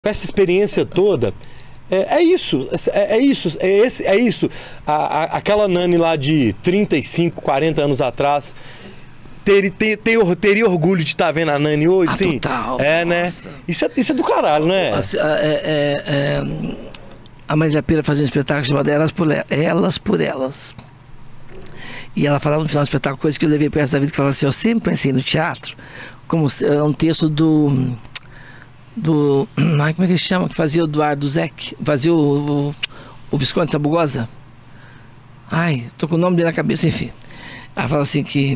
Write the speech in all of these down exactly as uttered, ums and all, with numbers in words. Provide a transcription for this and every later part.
Com essa experiência toda, é, é isso, é, é isso, é, esse, é isso. A, a, aquela Nani lá de trinta e cinco, quarenta anos atrás, ter, ter, ter, teria orgulho de estar tá vendo a Nani hoje, ah, sim? Total, é, nossa. né? Isso é, isso é do caralho, né? Assim, é, é, é, a Marília Pêra fazia um espetáculo chamado Elas por Elas, Elas por Elas. E ela falava no final do espetáculo coisa que eu levei para essa da vida, que falava assim, eu sempre pensei no teatro como é um texto do... do ai, como é que ele chama? Que fazia o Eduardo Zeck, fazia o, o, o Visconde Sabugosa. Ai, tô com o nome dele na cabeça, enfim. Ela fala assim que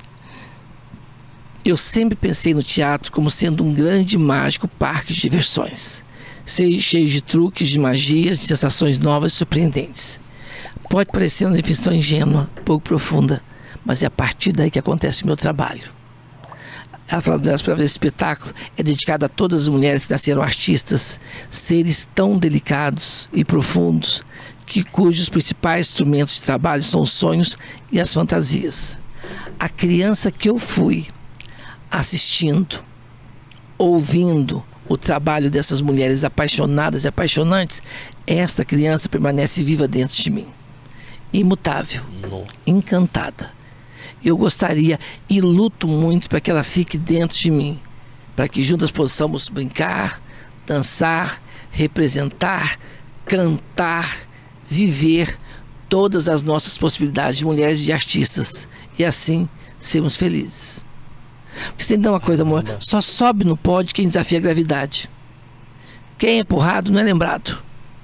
eu sempre pensei no teatro como sendo um grande mágico parque de diversões, cheio de truques, de magias, de sensações novas e surpreendentes. Pode parecer uma definição ingênua, pouco profunda, mas é a partir daí que acontece o meu trabalho. Ela fala delas para ver esse espetáculo é dedicado a todas as mulheres que nasceram artistas, seres tão delicados e profundos, que cujos principais instrumentos de trabalho são os sonhos e as fantasias. A criança que eu fui, assistindo, ouvindo o trabalho dessas mulheres apaixonadas e apaixonantes, esta criança permanece viva dentro de mim, imutável, Não. encantada. Eu gostaria e luto muito para que ela fique dentro de mim, para que juntas possamos brincar, dançar, representar, cantar, viver todas as nossas possibilidades de mulheres e de artistas, e assim sermos felizes. Porque você tem que dar uma coisa, amor, só sobe no pódio quem desafia a gravidade. Quem é empurrado não é lembrado.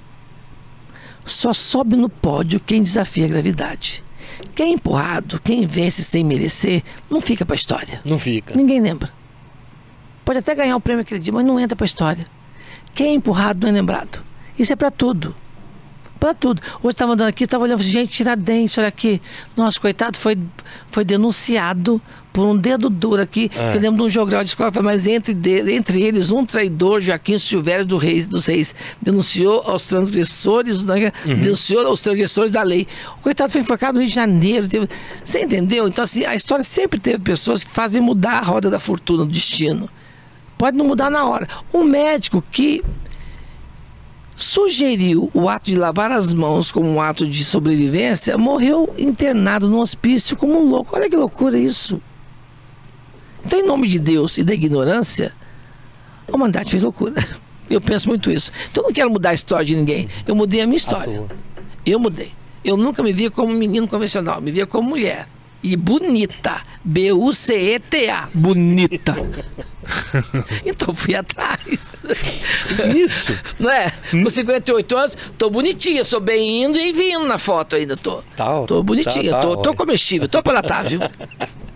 Só sobe no pódio quem desafia a gravidade. Quem é empurrado, quem vence sem merecer, não fica para a história. Não fica. Ninguém lembra. Pode até ganhar o prêmio aquele dia, mas não entra para a história. Quem é empurrado não é lembrado. Isso é para tudo. Para tudo. Hoje estava andando aqui, estava olhando, gente, Tiradentes, olha aqui. Nossa, coitado, foi, foi denunciado por um dedo duro aqui. É. Eu lembro de um jogral de escola, mas entre, de, entre eles, um traidor, Joaquim Silvério do Reis, dos Reis, denunciou aos transgressores, né, uhum. denunciou aos transgressores da lei. O coitado foi enforcado no Rio de Janeiro. Teve, você entendeu? Então, assim, a história sempre teve pessoas que fazem mudar a roda da fortuna, do destino. Pode não mudar na hora. Um médico que sugeriu o ato de lavar as mãos como um ato de sobrevivência, morreu internado no hospício como um louco. Olha que loucura isso. Então, em nome de Deus e da ignorância, a humanidade fez loucura. Eu penso muito isso. Então, eu não quero mudar a história de ninguém. Eu mudei a minha história. Eu mudei. Eu nunca me via como menino convencional, me via como mulher. E bonita. B U C E T A. Bonita. Então fui atrás. Isso. Não é? Com cinquenta e oito anos, tô bonitinha, sou bem indo e vindo na foto ainda. Tô, tá, tô bonitinha, tá, tá, tô, tô comestível, tô palatável.